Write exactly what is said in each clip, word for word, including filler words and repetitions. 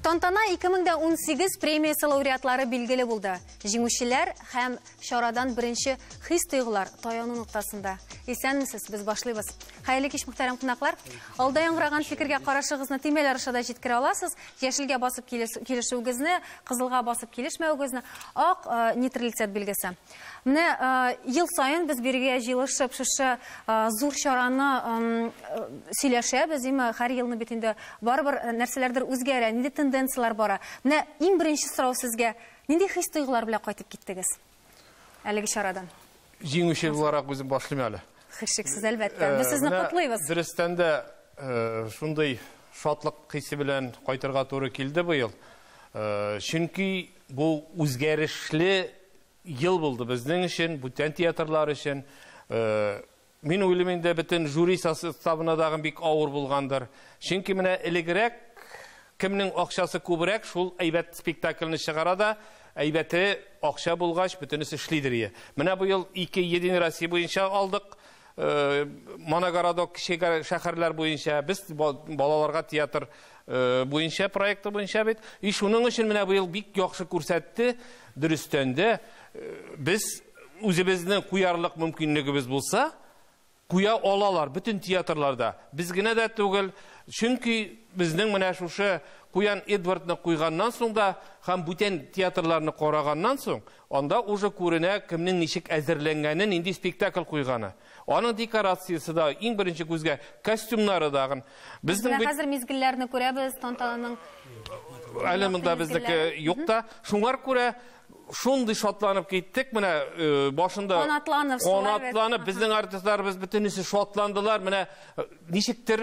Тантана ике мең ун сигез премиясы лауреатлары билгеле булды. Җиңүчеләр һәм чарадан беренче хис тойгылар таяну нуктасында. Исәнмесез, без башлыйбыз. Хәерле кич, мөхтәрәм кунаклар. Алда яңгыраган фикергә карашыгызны тимәләр аша җиткерә аласыз. Яшелгә басып килешүегезне, кызылга басып килешмәүегезне, ак нейтралитет билгесе. Менә ел сайын без бергә җыелышып шушы зур чараны сөйләшәбез, име һәр елны бит инде барыбер нәрсәләрдер үзгәрә, нинди тенденциялар бара. Менә иң беренче сорау сезгә, нинди хис тойгылар белән кайтып киттегез әлеге чарадан? Җиңүче буларак үзем башлыйм әле. Хишексез, әлбәттә. Без сезне котлыйбыз. Дөрестән дә шундый шатлык хисе белән кайтырга туры килде бу ел. Чөнки бу үзгәрешле ел булды безнең өчен, бүтән театрлар өчен. Мин уйлыйм инде бөтен жюри составына дагы бик авыр булгандыр. Чөнки менә элегрәк кемнең акчасы күбрәк, шул әйбәт спектакльне чыгара да, әйбәте акча булгач бөтенесе эшлидер. Менә бу ел ике Единый Россия буенча алдык. Моногородок шәһәрләр буенча, без балаларга театр буенча проекты буенча бит. И шуның өчен менә бу ел бик яхшы күрсәтте. Дөрестән дә без үзебезнең куярлык мөмкинлегебез булса, куя алалар бүтән театрларда. Без генә дә түгел, чөнки безнең менә шушы Куян Эдвардны куйганнан соң да һәм бүтән театрларны караганнан соң, анда уже күренә кемнең ничек әзерләнгәнен, инде спектакль куйганы. Аның декорациясы да, иң беренче күзгә костюмнары дагы. Безнең хәзер мизгелләрне күрәбез, тантананың әле монда безнеке юк та, шуңар күрә шундый шатланып киттек, менә башында канатланып, канатланып, безнең артистларыбыз бөтенесе шатландылар, менә ничектер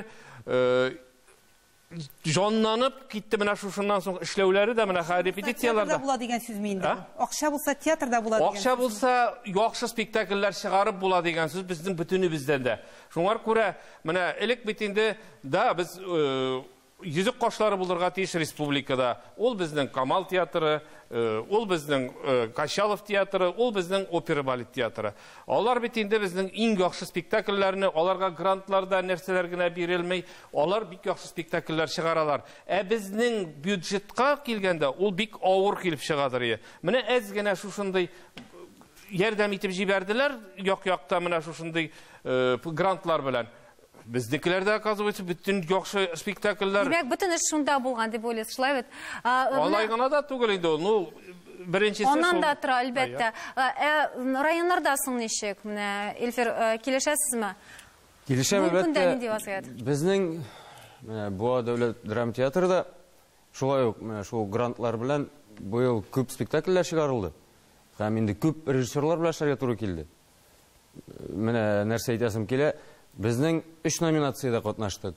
җанланып китте, менә шушыннан соң эшләүләре дә, менә репетицияләрдә була дигән сүз миндә. Акча булса театрда була дигән. Акча булса яхшы спектакльләр чыгарып була дигән сүз безнең бөтенебездән дә. Шуңар күрә, менә элек бит инде да без Йөзек кашлары булырга тиеш республикада. Ул безнең Камал театры, ул безнең Качалов театры, ул безнең опера балет театры. Алар бит инде безнең иң яхшы спектакльләрне, аларга грантларда нәрсәләр генә бирелмәй, алар бик яхшы спектакльләр чыгаралар. Ә безнең бюджетка килгәндә ул бик авыр килеп чыгадыр. Менә әз генә шушындый ярдәм итеп җибәрделәр, як-якта менә шушындый грантлар белән. Безнекеләрдә, оказывается, бүтән яхшы спектакльләр. Димәк, бүтән эш шунда булган дип уйлыйсыз, шулай бит. Алай гына да түгел инде, ну, беренчесе шул. Аннан да тора, әлбәттә. Районнарда соң ничек? Менә Эльфир, килешәсезме? Килешәм, әлбәттә. Безнең бу дәүләт драма театрында шулай ук шул грантлар белән бу ел күп спектакльләр чыгарылды. Һәм инде күп режиссерлар белән эшләргә туры килде. Менә нәрсә әйтәсем килә. Безнең өч номинациядә катнаштык.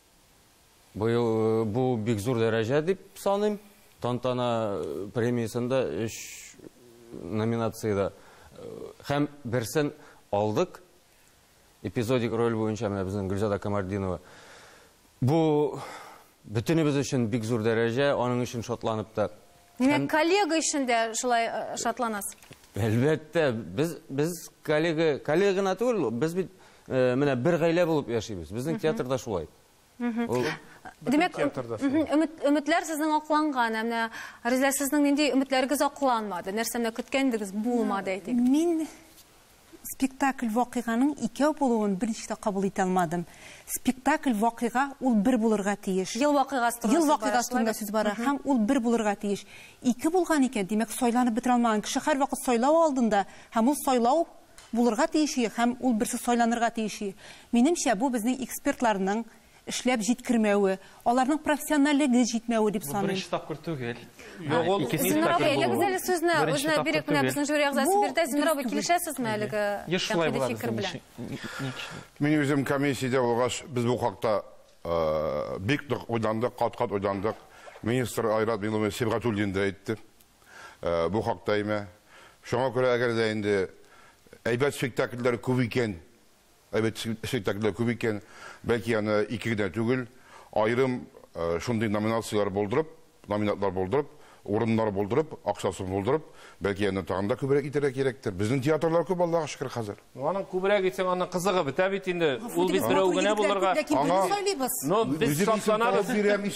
Бу бик зур дәрәҗә дип саныйм. Тантана премиясында өч номинациядә һәм берсен алдык. Эпизодик роль буенча менә безнең Гөлзада Камардинова. Бу бөтенебез өчен бик зур дәрәҗә, аның өчен шатланып та. Димәк, коллега өчен дә шулай шатланасыз? Әлбәттә, без без коллега, коллегана түгел, без бит менә бер гаилә булып яшибез. Безнең театрда шулай. Димәк, өметләр сезнең акланган, менә Риза, сезнең нинди өметләрегез акланмады? Нәрсәне көткәндегез булмады, әйтик. Мин спектакль вакыйганың икәү булуын беренче дә кабул итә алмадым. Спектакль вакыйга ул бер булырга тиеш. Ел вакыйгасы турында. Ел вакыйгасы турында сүз бара, һәм ул бер булырга тиеш. Ике булган икән, димәк, сайланып бетерә алмаган кеше һәр вакыт сайлау алдында, һәм ул сайлау булырга тиеши, һәм ул берсе сайланырга тиеши. Минемчә, бу безнең экспертларның эшләп җиткермәве, аларның профессионаллыгы җитмәве дип саныйм. Беренче тапкыр түгел. Зиннур абый, әлегез сүзне үзенә бирек менә безнең жюри әгъзасы бирде. Зиннур абый, килешәсезме әлеге фикер белән? Мин үзем комиссиядә булгач, без бу хакта бик нык уйландык, кат-кат уйландык. Министр Айрат Миңнуллин Сибгатуллин да әйтте. Бу хакта име. Шуңа күрә әгәр дә инде әйбәт спектакльләр күп икән, әйбәт спектакльләр күп икән, бәлки аны ике генә түгел, айрым шундый номинациялар булдырып, номинатлар булдырып, орындар болдырып, ақшасын болдырып, бәлки әні тағында көбірек итерек керектір. Біздің театрлар көп, Аллаға шүкір қазір. Аның көбірек етсең, аның қызығы біті бит енді. Ул біз біреу генә булырга. Ну, біз шатланабыз.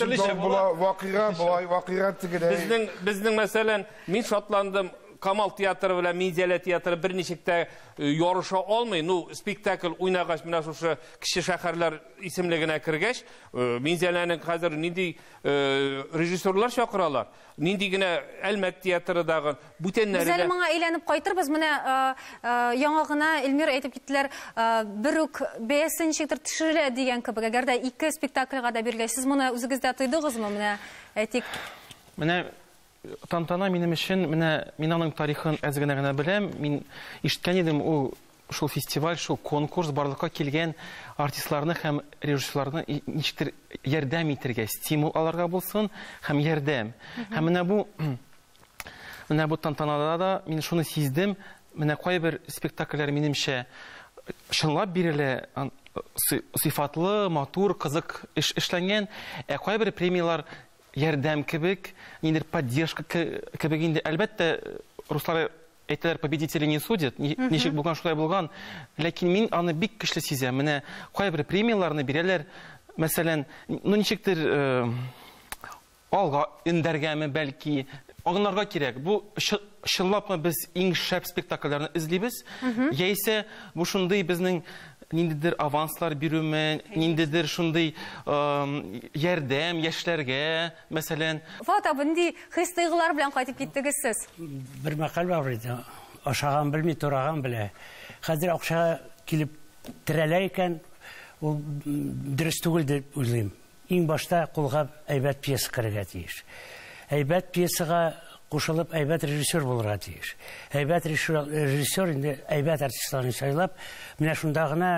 Біздің біздің мәсәлән, мин шатландым. Камал театры белән Минзәлә театры бер ничектә ярыша алмый. Ну, спектакль уйнагач, менә шушы кече шәһәрләр исемлегенә кергәч, Минзәләнең хәзер нинди режиссерлар чакыралар, нинди генә Әлмәт театрыдагы бүтәннәре. Без әле моңа әйләнеп кайтырбыз. Менә яңа гына Эльмира әйтеп киттеләр, бер үк бәясен ничектер төшерелә дигән кебек. Әгәр дә ике спектакльгә да бирелә. Сез моны үзегездә тойдыгызмы? Менә әйтик. Менә Тантана минем өчен, менә мин аның тарихын әз генә генә беләм. Мин ишеткән идем, ул шул фестиваль, шул конкурс барлыкка килгән артистларны һәм режиссерларны ничектер ярдәм итәргә, стимул аларга булсын һәм ярдәм. Һәм менә бу менә бу тантанада да мин шуны сиздем. Менә кайбер спектакльләр минемчә чынлап бирелә, сыйфатлы, матур, кызык эшләнгән, ә кайбер премиялар ярдәм кебек, ниндидер поддержка кебек инде. Әлбәттә, руслар әйтәләр, победители не судят, ничек булган шулай булган. Ләкин мин аны бик көчле сизәм. Менә кайбер премияларны бирәләр, мәсәлән, ну ничектер алга индергәме, бәлки агынарга кирәк. Бу чынлапмы без иң шәп спектакльләрне эзлибез, яисә бу шундый безнең ниндидер аванслар бирүме, ниндидер шундый ярдәм яшьләргә, мәсәлән. Фат абы, нинди хис-тойгылар белән кайтып киттегез сез? Бер мәкаль бар иде. Ашаган белми, тораган белә. Хәзер акчага килеп терәлә икән, ул дөрес түгел дип уйлыйм. Иң башта кулга әйбәт пьеса керергә тиеш. Әйбәт пьесага кушылып, әйбәт режиссер булырга тиеш. Әйбәт режиссер инде әйбәт артистларны сайлап, менә шунда гына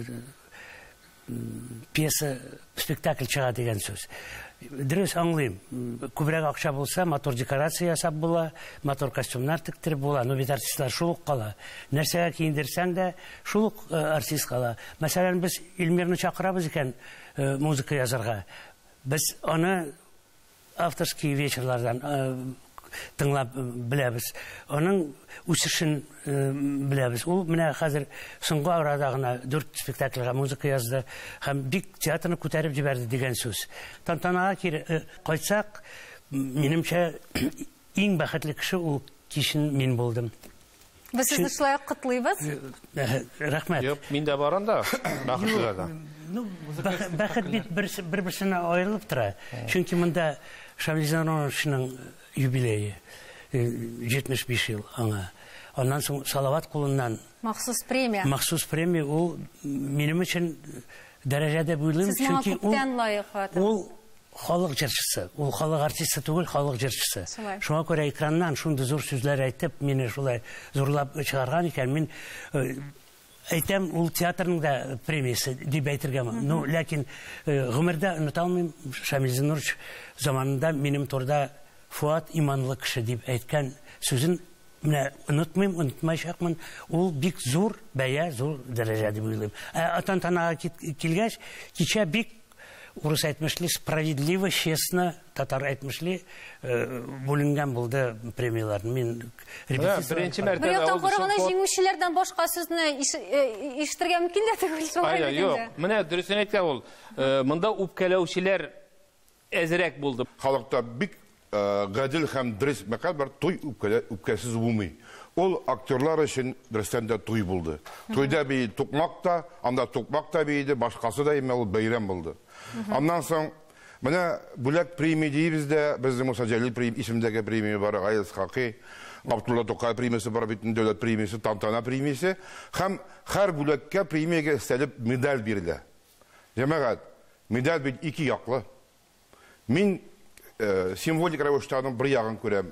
пьеса, спектакль чыга дигән сүз. Дөрес аңлыйм. Күбрәк акча булса, матур декорация ясап була, матур костюмнар тиктереп була, но бит артистлар шул ук кала. Нәрсәгә киендерсәң дә, шул ук артист кала. Мәсәлән, без Эльмирны чакырабыз икән музыка язарга. Без аны авторский вечерлардан тыңлап беләбез. Аның үсешен беләбез. Ул менә хәзер соңгы арада гына дүрт спектакльгә музыка язды һәм бик театрны күтәреп җибәрде дигән сүз. Тантанага кайтсак, минемчә иң бәхетле кеше ул кичен мин булдым. Без сезне шулай котлыйбыз. Рәхмәт. Юк, мин дә баранда, бәхетле да. Ну, бәхет бит бер-берсенә аерылып тора. Чөнки монда Шамил Заноновичның юбилее, җитмеш биш ел аңа. Аннан соң Салават кулыннан махсус премия. Махсус премия ул минем өчен дәрәҗәдә буйлым, чөнки ул халык җырчысы, ул халык артисты түгел, халык җырчысы. Шуңа күрә экраннан шундый зур сүзләр әйтеп, мине шулай зурлап чыгарган икән, мин әйтәм, ул театрның да премиясе дип әйтергә. Ну, ләкин гомердә оныта алмыйм, Шамил Занорович заманында минем турда Фуат иманлы кеше дип әйткән сүзен менә онытмыйм, онытмаячакмын. Ул бик зур бәя, зур дәрәҗә дип уйлыйм. Ә тантанага килгәч, кичә бик урыс әйтмешли, справедливо, честно, татар әйтмешли, бүленгән булды премиялар. Мин беренче мәртәбә бер яктан караганда җиңүчеләрдән башка сүзне ишетергә мөмкин дә түгел. Ай, юк. Менә дөресен әйткән ул. Монда үпкәләүчеләр әзрәк булды. Халыкта бик гадил һәм дөрес мәкаль бар, туй үпкәсез булмый. Ул актерлар өчен дөрестән дә туй булды. Туйда бей тукмакта, анда тукмакта бейде, башкасы да имел бәйрәм булды. Аннан соң менә бүләк премия дибез дә, безнең Муса Җәлил премия исемдәге премия бар, Аяз Хакый, Абдулла Тукай премиясе бар, бит дәүләт премиясе, Тантана премиясе, һәм һәр бүләккә премиягә өстәлеп медаль бирелә. Җәмәгать, медаль бит ике яклы. Мин символик рәвештә бер ягын күрәм.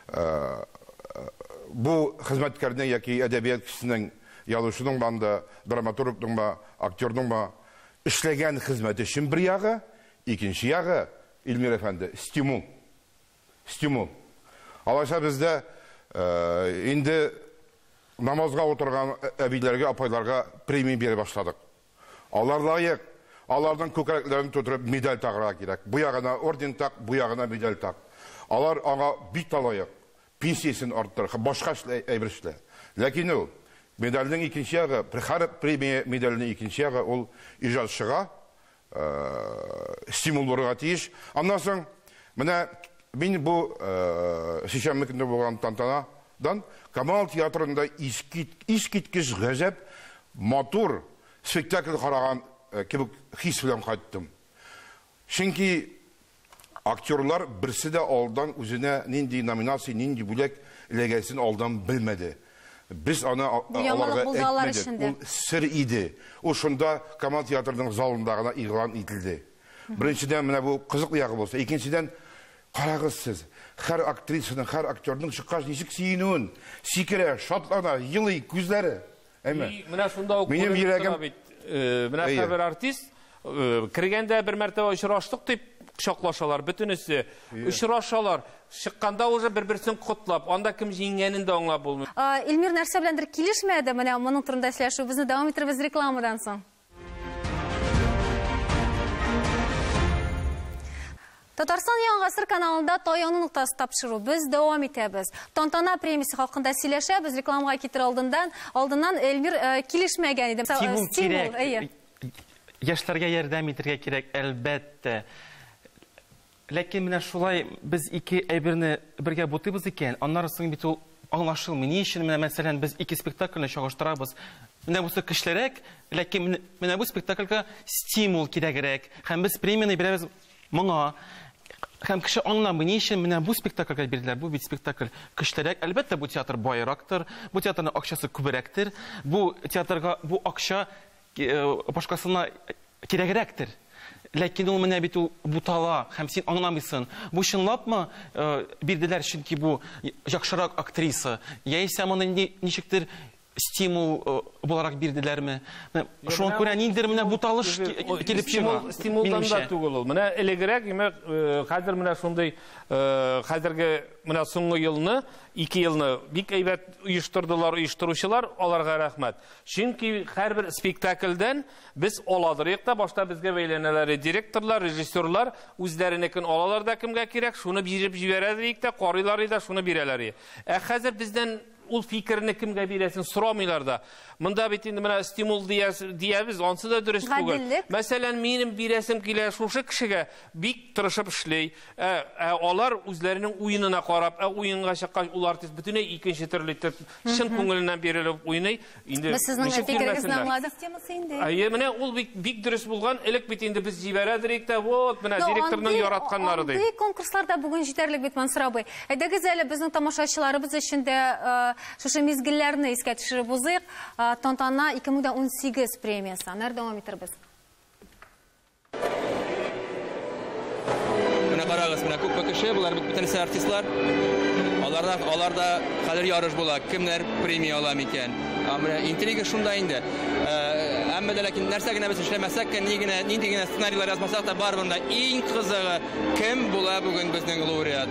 Бу хезмәткәрнең яки әдәбият кешесенең, язучының банда, драматургның ба, актерның ба эшләгән хезмәте өчен бер ягы, икенче ягы, Эльмир әфәнде, стимул. Стимул. Алайса бездә инде намазга утырган әбиләргә, апайларга премия бирә башладык. Алар лаек, аларның күкрәкләрен тутырып медаль тагырга кирәк. Бу ягына орден так, бу ягына медаль так. Алар аңа бик талайык, пенсиясын арттырыр, башка әйбер эшләр. Ләкин ул медальнең икенче ягы, һәр премия медальнең икенче ягы ул иҗатчыга стимул булырга тиеш. Аннан соң менә мин бу шишәмбе көндә булган тантанадан Камал театрында искиткеч гаҗәп матур спектакль караган кебек хис белән кайттым. Чөнки актерлар берсе дә алдан үзенә нинди номинация, нинди бүләк эләгәсен алдан белмәде. Без аны аларга әйтмәдек. Ул сер иде. Ул шунда Камал театрының залында гына игълан ителде. Беренчедән менә бу кызык ягы булса, икенчедән карагыз сез, һәр актрисаның, һәр актерның чыккач ничек сөенүен, сикерә, шатлана, елый күзләре. Менә шунда ук минем йөрәгем бит. Менә һәр артист кергәндә бер мәртәбә очраштык дип кочаклашалар, бөтенесе очрашалар. Чыкканда уже бер-берсен котлап, анда кем җиңгәнен дә аңлап булмый. Илмир нәрсә беләндер килешмәде, менә моның турында сөйләшү. Безне дәвам иттербез рекламадан соң. Татарстан Яңа гасыр каналында Таяну нуктасы тапшыру. Без дәвам итәбез. Тантана премиясе хакында сөйләшәбез. Рекламага китер алдындан, алдыннан Эльмир килешмәгән иде. Стимул кирәк. Яшьләргә ярдәм итәргә кирәк, әлбәттә. Ләкин менә шулай без ике әйберне бергә бутыйбыз икән. Аннары соң бит ул аңлашылмый. Ни өчен менә мәсәлән без ике спектакльне чагыштырабыз. Менә бусы кешеләрәк, ләкин менә бу спектакльгә стимул кирәгрәк. Һәм без премияны бирәбез моңа. Һәм кеше аңламый, ни өчен менә бу спектакльгә бирделәр. Бу бит спектакль кешеләрәк. Әлбәттә бу театр байрактыр. Бу театрның акчасы күбрәктер. Бу театрга бу акча башкасына кирәгрәктер. Ләкин ул менә бит ул бутала, һәм син аңламыйсың. Бу чынлапмы бирделәр, чөнки бу яхшырак актриса, яисә моны ничектер стимул буларак бирделәрме? Шуңа күрә ниндидер менә буталыш килеп чыга. Стимулдан да түгел ул. Менә элегрәк, хәзер менә шундый хәзерге менә соңгы елны, ике елны бик әйбәт оештырдылар оештыручылар, аларга рәхмәт. Чөнки һәрбер спектакльдән без аладырык та, башта безгә бәйләнәләр директорлар, режиссерлар үзләренекен алалар да кемгә кирәк, шуны биреп җибәрәләр дә, карыйлар да, шуны бирәләр. Ә хәзер бездән ул фикерне кемгә бирәсен сорамыйлар да. Монда бит инде менә стимул диябез, ансы да дөрес түгел. Мәсәлән, минем бирәсем килә шушы кешегә бик тырышып эшли. Ә алар үзләренең уенына карап, ә уенга чыккач ул артист бөтенләй икенче төрле чын күңеленнән бирелеп уйный. Инде сезнең фикерегезне аңладык. Әйе, менә ул бик дөрес булган. Элек бит инде без җибәрәдек тә, вот менә директорның яратканнары ди. Андый конкурсларда бүген җитәрлек бит, Мансур абый. Әйдәгез әле безнең тамашачыларыбыз өчен дә шушы мизгелләрне искә төшереп узыйк. Тантана ике мең ун сигез премиясы. Нәрдә дәвам итәрбез? Менә карагыз, менә күп кеше, булар бит бөтенесе артистлар. Аларда аларда хәзер ярыш була. Кемнәр премия ала микән? Менә интрига шунда инде. Әмма дә ләкин нәрсә генә без эшләмәсәк, ни генә нинди генә сценарийлар язмасак та барыбында иң кызыгы кем була бүген безнең лауреат?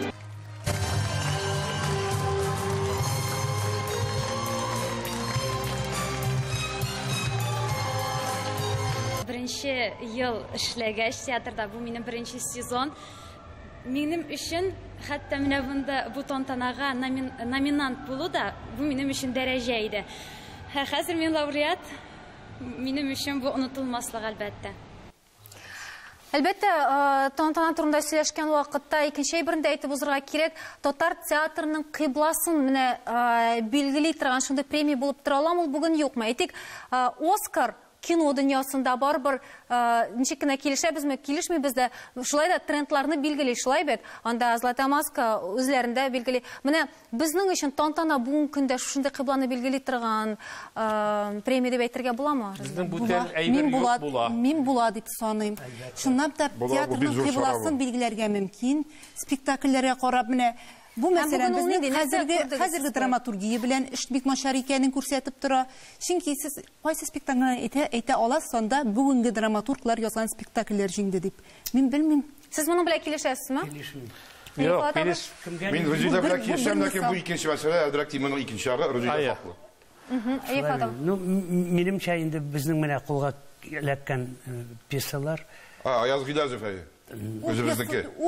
Беренче ел эшләгәч театрда, бу минем беренче сезон. Минем өчен хәтта менә монда бу тантанага номинант булу да бу минем өчен дәрәҗә иде. Хәзер мин лауреат, минем өчен бу онытылмаслык әлбәттә. Әлбәттә, тантана турында сөйләшкән вакытта икенче әйберне әйтеп узырга кирәк. Татар театрының кыйбласын менә билгели торган шундый премия булып тора аламы, ул бүген юкмы? Әйтик, Оскар кино дөньясында барбыр ничек кенә килешәбезме, килешмибез дә, шулай да трендларны билгели, шулай бит. Анда Злата маска үзләрендә билгели. Менә безнең өчен тантана бүгенге көндә шундый кыйбланы билгели торган премия дип әйтергә буламы? Безнең бүтән әйбер юк була. Мин була дип саныйм. Шуннан да театрның кыйбласын билгеләргә мөмкин. Спектакльләргә карап менә бу мәсәлән безнең хәзерге хәзерге драматургия белән эш бик начар икәнен күрсәтеп тора. Чөнки сез кайсы спектакльне әйтә, әйтә аласыз, анда бүгенге драматурглар язган спектакльләр җиңде дип. Мин белмим. Сез моның белән килешәсезме? Килешмим. Юк, килеш. Мин Рузида белән килешәм, ләкин бу икенче мәсьәлә, әдрәк тимның икенче ягы Рузида хаклы. Әйе, Фатыма. Ну, минемчә инде безнең менә кулга эләккән пьесалар. А, Аяз Гилязов әйе. Үзебезнеке. Ул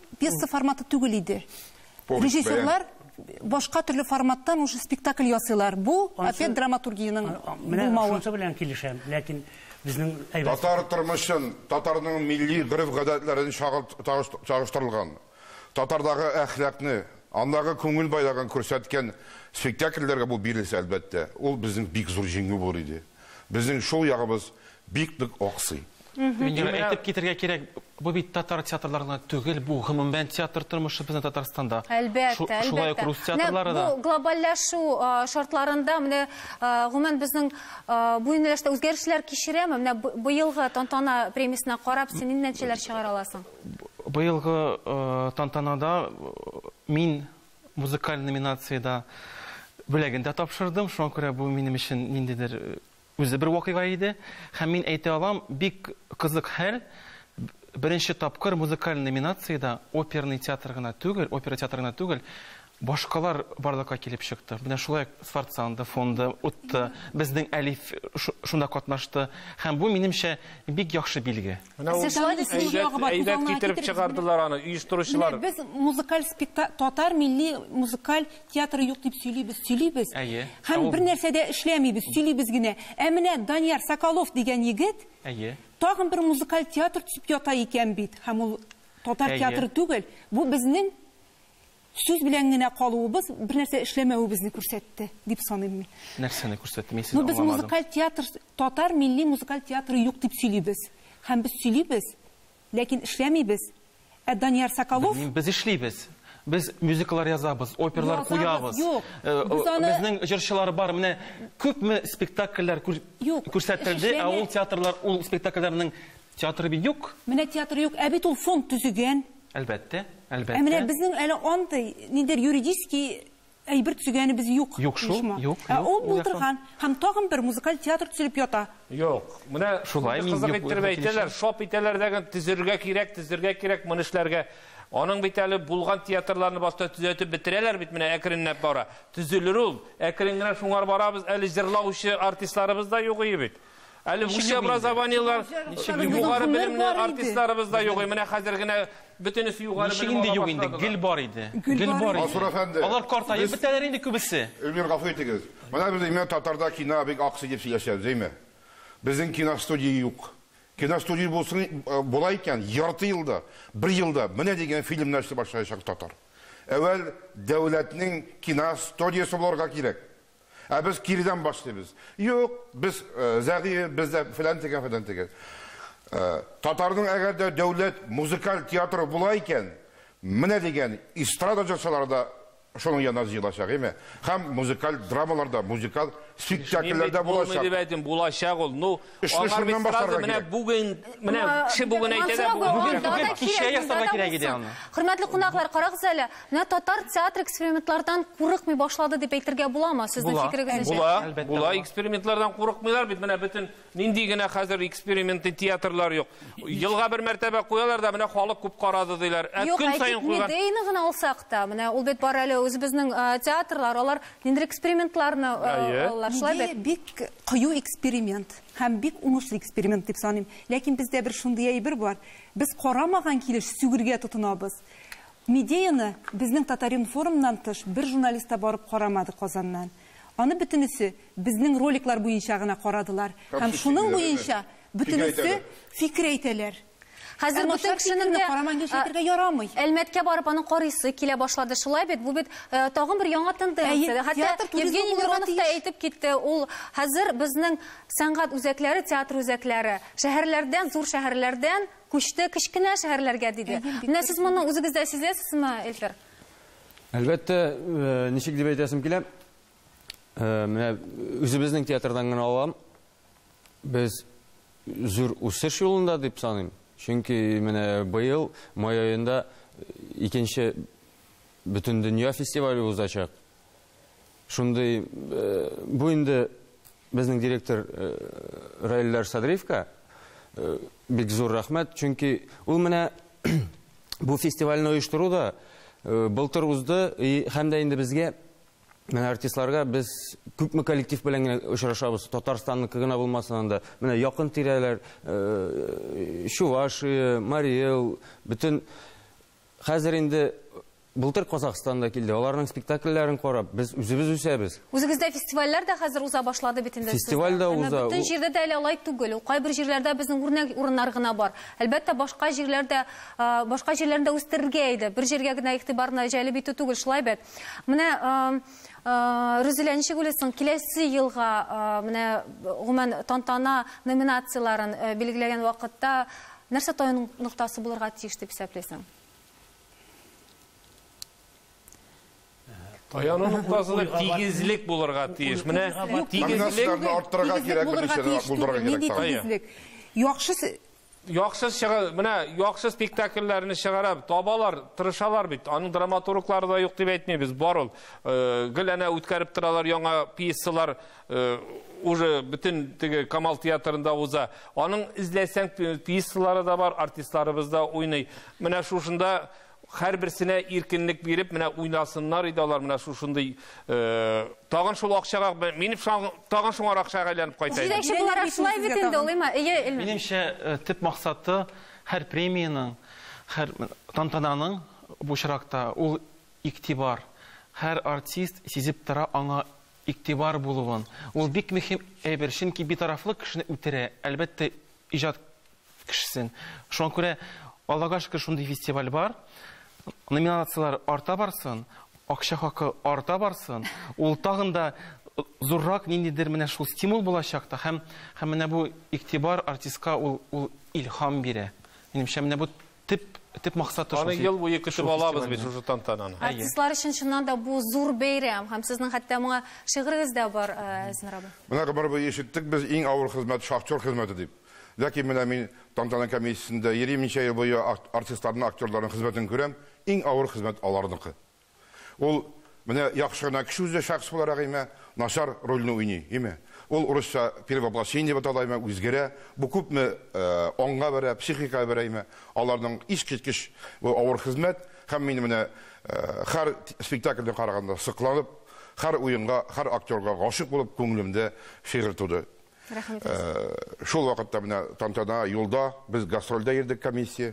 пьеса форматы түгел иде. Режиссерлар башка төрле форматтан уже спектакль ясыйлар. Бу опять драматургияның булмавы. Шунсы белән килешәм, ләкин безнең Татар тормышын, татарның милли гырыф-гадәтләрен чагыштырылган, татардагы әхлакны, андагы күңел байлыгын күрсәткән спектакльләргә бу бирелсә, әлбәттә, ул безнең бик зур җиңү булыр иде. Безнең шул ягыбыз бик-бик аксый. Әйтеп китәргә кирәк, бу бит татар театрларына түгел, бу гомумән театр тормышы безнең Татарстанда. Әлбәттә, әлбәттә. Шулай ук рус театрлары да. Бу глобальлашу шартларында менә гомумән безнең бу юнәлештә үзгәрешләр кичерәме? Менә быелгы тантана премиясына карап, син нинди нәтиҗәләр чыгара аласың? Быелгы тантанада мин музыкаль номинациядә бүләгендә тапшырдым. Шуңа күрә бу минем өчен ниндидер үзе бер вакыйга иде. Һәм мин әйтә алам, бик кызык хәл. Беренче тапкыр музыкаль номинациядә оперный театр гына түгел, опера театры гына түгел, башкалар барлыкка килеп чыкты. Менә шулай Сварцанда фонды утты, безнең Әлиф шунда катнашты. Һәм бу минемчә бик яхшы билге. Әйдәт китереп чыгардылар аны, оештыручылар. Без музыкаль спектакль, татар милли музыкаль театры юк дип сөйлибез, сөйлибез. Һәм бер нәрсәдә эшләмибез, сөйлибез генә. Ә менә Данияр Соколов дигән егет, тагын бер музыкаль театр төзеп ята икән бит. Һәм ул татар театры түгел. Бу безнең сүз белән генә калуыбыз, бер нәрсә эшләмәвебезне күрсәтте, дип саныйм мин. Нәрсәне күрсәтте? Мин сезне аңламадым. Без музыкаль театр, татар милли музыкаль театры юк дип сөйлибез. Һәм без сөйлибез, ләкин эшләмибез. Ә Данияр Соколов... Без эшлибез. Без мюзиклар язабыз, оперлар куябыз. Безнең җырчылар бар. Менә күпме спектакльләр күрсәтелде, ә ул театрлар, ул спектакльләрнең театры бит юк. Менә театры юк, ә бит ул фонд төзегән. Әлбәттә, әлбәттә. Ә менә безнең әле андый ниндер юридический әйбер төзегәнебез юк. Юк шул, юк. Ә ул булдырган һәм тагын бер музыкаль театр төзелеп ята. Юк. Менә шулай мин кызык итеп әйтәләр, шоп итәләр дигән төзергә кирәк, төзергә кирәк моны эшләргә. Аның бит әле булган театрларны башта төзәтеп бетерәләр бит, менә әкренләп бара. Төзелер ул. Әкрен генә шуңар барабыз, әле җырлаучы артистларыбыз да юк бит. Әле высшее образованиелар, югары белемле артистларыбыз да юк. Менә хәзер генә бөтенесе югары белем алып юк инде, гел бар иде. Гел бар иде. Алар картаеп бетәләр инде күбесе. Элмир гафу итегез. Менә без имя татарда кино бик аксы дип сөйләшәбез, әйме? Безнең киностудия юк. Киностудия булсын була икән, ярты елда, бер елда менә дигән фильмнар эшләп башлаячак татар. Әвәл дәүләтнең киностудиясе булырга кирәк. Ә без киридән башлыйбыз. Юк, без зәгый, бездә фәлән тигән, фәлән тигән. Татарның әгәр дә дәүләт музыкаль театры була икән, менә дигән эстрада җырчыларда шуның янына җыелачак, әйме? Һәм музыкаль драмаларда, музыкаль спектакльләрдә булачак. Мин дибәдем, булачак ул. Ну, алар бит менә бүген, менә кеше бүген әйтә, бүген түгел, кичә ясарга кирәк иде аны. Хөрмәтле кунаклар, карагыз әле. Менә татар театр экспериментлардан курыкмый башлады дип әйтергә буламы? Сезнең фикерегез ничек? Була, була, экспериментлардан курыкмыйлар бит. Менә бөтен нинди генә хәзер эксперименты театрлар юк. Елга бер мәртәбә куялар да, менә халык күп карады диләр. Ә көн сайын куйган. Юк, әйтик, генә алсак та, менә ул бит бар әле үзебезнең театрлар, алар ниндер экспериментларны алар шулай бит. Бик кыю эксперимент, һәм бик уңышлы эксперимент дип саныйм. Ләкин бездә бер шундый әйбер бар. Без карамаган килеш сүгергә тотынабыз. Медеяны безнең Татарин форумнан тыш бер журналистка барып карамады Казаннан. Аны бөтенесе безнең роликлар буенча гына карадылар. Һәм шуның буенча бөтенесе фикер әйтәләр. Хәзер бу кешенең ярамый. Әлмәткә барып аның карыйсы килә башлады. Шулай бит, бу бит тагын бер яңа тенденция. Хәтта Евгений Миронов та әйтеп китте, ул хәзер безнең сәнгать үзәкләре, театр үзәкләре шәһәрләрдән, зур шәһәрләрдән күчте кичкенә шәһәрләргә диде. Менә сез моны үзегездә сизәсезме, Эльфер? Әлбәттә, ничек дип әйтәсем килә? Менә үзебезнең театрдан гына алам. Без зур үсеш юлында дип саныйм. Чөнки менә быел май аенда икенче бөтен дөнья фестивале узачак. Шундый бу инде безнең директор Раилдар Садриевка бик зур рәхмәт, чөнки ул менә бу фестивальне оештыруда былтыр узды һәм дә инде безгә менә артистларга без күпме коллектив белән очрашабыз. Татарстанныкы гына булмасаң да, менә якын тирәләр, Чувашия, Мари Эл, бөтен хәзер инде былтыр Казакстанда килде. Аларның спектакльләрен карап, без үзебез үсәбез. Үзегездә фестивальләр дә хәзер уза башлады бит инде. Фестиваль да уза. Бөтен җирдә дә әле алай түгел. Кайбер җирләрдә безнең үрнәк урыннар гына бар. Әлбәттә башка җирләрдә, башка җирләрдә үстерергә иде. Бер җиргә генә игътибарны җәлеп итү түгел, шулай бит. Менә Рүзилә, ничек уйлыйсың, киләсе елга менә гомумән тантана номинацияларын билгеләгән вакытта нәрсә таяну ноктасы булырга тиеш дип исәпләйсең? Таяну ноктасы тигезлек булырга тиеш. Менә тигезлек арттырырга кирәк, булдырырга кирәк. Яхшы Яхшы чыга, менә яхшы спектакльләрне чыгарып табалар, тырышалар бит. Аның драматурглары да юк дип әйтмибез, бар ул. Гел әнә үткәреп торалар яңа пьесалар, уже бөтен теге Камал театрында уза. Аның изләсәң пьесалары да бар, артистларыбыз да уйный. Менә шушында һәрберсенә иркенлек биреп, менә уйнасыннар иде алар, менә шушындай тагын шул акчага, минем тагын шуңар акчага әйләнеп кайтайм. Җидәкче буларак шулай бит инде, улыймы? Минемчә, төп максаты һәр премияның, һәр тантананың бу чиракта ул игътибар. Һәр артист сизеп тора аңа игътибар булуын. Ул бик мөһим әйбер, чөнки битарафлык кешене үтерә, әлбәттә иҗат кешесен. Шуңа күрә Аллага шөкер шундый фестиваль бар. Номинациялар арта барсын, акча хакы арта барсын, ул тагын да зуррак ниндидер менә шул стимул булачак та, һәм һәм менә бу игътибар артистка ул ул илһам бирә. Минемчә, менә бу тип тип максаты шул. Аны ел буе көтеп алабыз бит шушы тантананы. Артистлар өчен чыннан да бу зур бәйрәм, һәм сезнең хәтта моңа шигырыгыз да бар, Әзмир абый. Менә гомер буе ишеттек без иң авыр хезмәт шахтер хезмәте дип. Ләкин менә мин тантана комиссиясендә егерме ел буе артистларның, актерларның хезмәтен күрәм. Иң авыр хезмәт аларныкы. Ул менә яхшы гына кеше үзе шәхс буларак име, начар рольне уйный, име. Ул урысча перевоплощение дип аталайма, үзгәрә. Бу күпме аңга бәрә, психика бәрә име. Аларның иш-киткеч авыр хезмәт, һәм мин менә һәр спектакльне караганда сыкланып, һәр уенга, һәр актерга гашык булып күңелемдә шигырь туды. Шул вакытта менә тантана юлда, без гастрольдә йөрдек комиссия.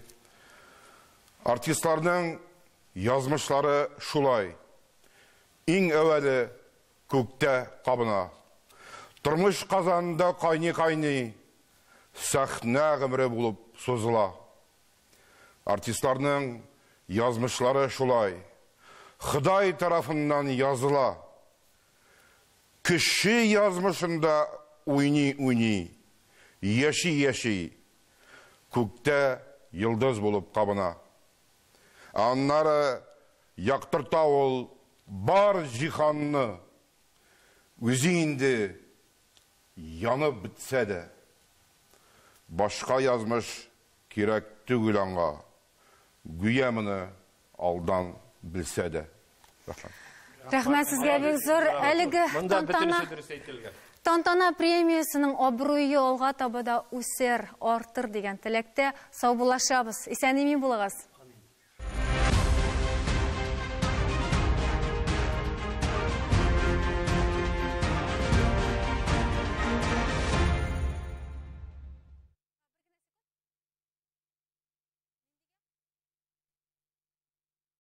Артистларның язмышлары шулай. Иң әвәле күктә кабына. Тормыш казанында кайный-кайный, сәхнә гомере булып сузыла. Артистларның язмышлары шулай. Ходай тарафыннан языла. Кеше язмышында уйный-уйный, яши-яши, күктә йылдыз булып кабына. Аннары яктырта ул бар җиһанны, үзе инде янып бетсә дә, башка язмыш кирәк түгел аңа, гүя моны алдан белсә дә. Рәхмәт сезгә бик зур. Әлеге тантана Тантана премиясының абруйы алга таба да үсәр, артыр дигән теләктә сау булашабыз. Исән-имин булыгыз.